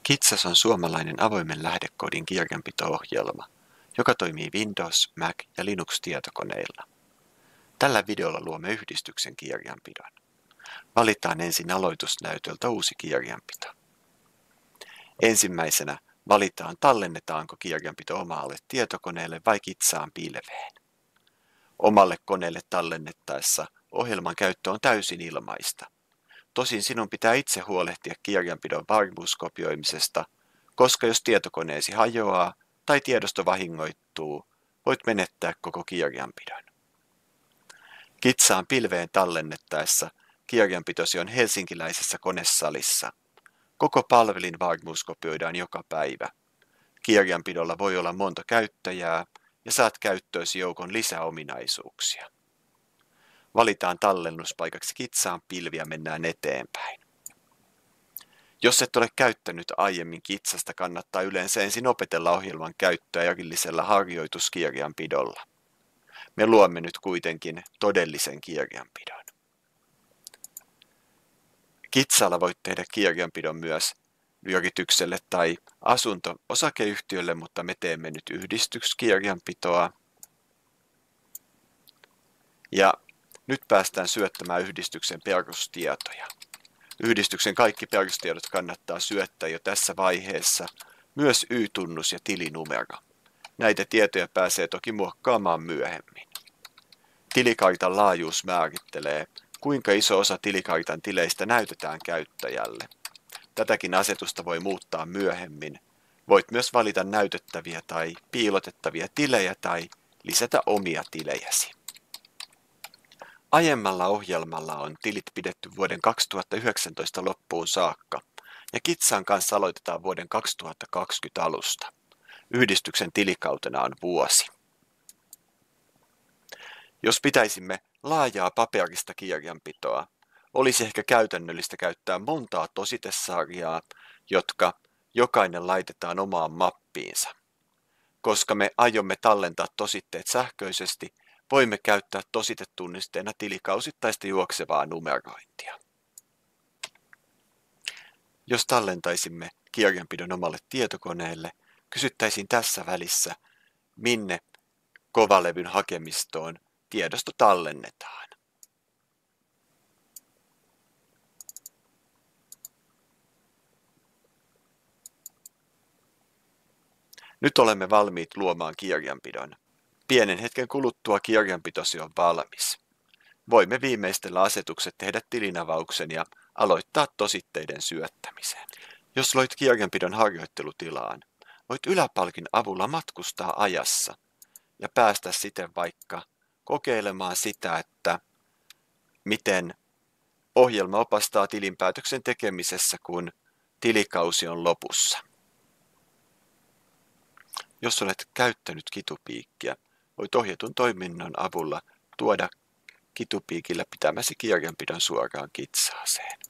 Kitsas on suomalainen avoimen lähdekoodin kirjanpito-ohjelma, joka toimii Windows, Mac ja Linux-tietokoneilla. Tällä videolla luomme yhdistyksen kirjanpidon. Valitaan ensin aloitusnäytöltä uusi kirjanpito. Ensimmäisenä valitaan, tallennetaanko kirjanpito omalle tietokoneelle vai Kitsaan pilveen. Omalle koneelle tallennettaessa ohjelman käyttö on täysin ilmaista. Tosin sinun pitää itse huolehtia kirjanpidon varmuuskopioimisesta, koska jos tietokoneesi hajoaa tai tiedosto vahingoittuu, voit menettää koko kirjanpidon. Kitsaan pilveen tallennettaessa kirjanpitosi on helsinkiläisessä konesalissa. Koko palvelin varmuuskopioidaan joka päivä. Kirjanpidolla voi olla monta käyttäjää ja saat käyttöösi joukon lisäominaisuuksia. Valitaan tallennuspaikaksi Kitsaan pilvi ja mennään eteenpäin. Jos et ole käyttänyt aiemmin Kitsasta, kannattaa yleensä ensin opetella ohjelman käyttöä erillisellä harjoituskirjanpidolla. Me luomme nyt kuitenkin todellisen kirjanpidon. Kitsalla voit tehdä kirjanpidon myös yritykselle tai asunto-osakeyhtiölle, mutta me teemme nyt yhdistyskirjanpitoa. Ja nyt päästään syöttämään yhdistyksen perustietoja. Yhdistyksen kaikki perustiedot kannattaa syöttää jo tässä vaiheessa, myös Y-tunnus ja tilinumero. Näitä tietoja pääsee toki muokkaamaan myöhemmin. Tilikartan laajuus määrittelee, kuinka iso osa tilikartan tileistä näytetään käyttäjälle. Tätäkin asetusta voi muuttaa myöhemmin. Voit myös valita näytettäviä tai piilotettavia tilejä tai lisätä omia tilejäsi. Aiemmalla ohjelmalla on tilit pidetty vuoden 2019 loppuun saakka, ja Kitsaan kanssa aloitetaan vuoden 2020 alusta. Yhdistyksen tilikautena on vuosi. Jos pitäisimme laajaa paperista kirjanpitoa, olisi ehkä käytännöllistä käyttää montaa tositesarjaa, jotka jokainen laitetaan omaan mappiinsa. Koska me aiomme tallentaa tositteet sähköisesti, voimme käyttää tositetunnisteena tilikausittaista juoksevaa numerointia. Jos tallentaisimme kirjanpidon omalle tietokoneelle, kysyttäisiin tässä välissä, minne kovalevyn hakemistoon tiedosto tallennetaan. Nyt olemme valmiit luomaan kirjanpidon. Pienen hetken kuluttua kirjanpitosi on valmis. Voimme viimeistellä asetukset, tehdä tilinavauksen ja aloittaa tositteiden syöttämisen. Jos loit kirjanpidon harjoittelutilaan, voit yläpalkin avulla matkustaa ajassa ja päästä siten vaikka kokeilemaan sitä, että miten ohjelma opastaa tilinpäätöksen tekemisessä, kun tilikausi on lopussa. Jos olet käyttänyt kitupiikkiä, voit ohjatun toiminnon avulla tuoda kitupiikillä pitämäsi kirjanpidon suoraan Kitsaaseen.